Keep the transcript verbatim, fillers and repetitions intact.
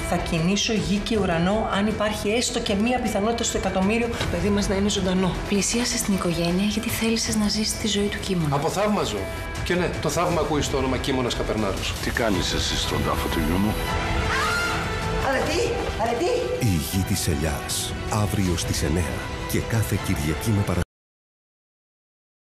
Θα κινήσω γη και ουρανό αν υπάρχει έστω και μία πιθανότητα στο εκατομμύριο το παιδί μας να είναι ζωντανό. Πλησίασε στην οικογένεια γιατί θέλησες να ζήσεις τη ζωή του Κίμωνα. Από θαύμα ζω. Και ναι, το θαύμα ακούει στο όνομα Κίμωνας Καπερνάρος. Τι κάνεις εσύ στον τάφο του γιού μου? Αρετή! Αρετή! Η γη της ελιάς. Αύριο στις εννιά και κάθε Κυριακή με παρα...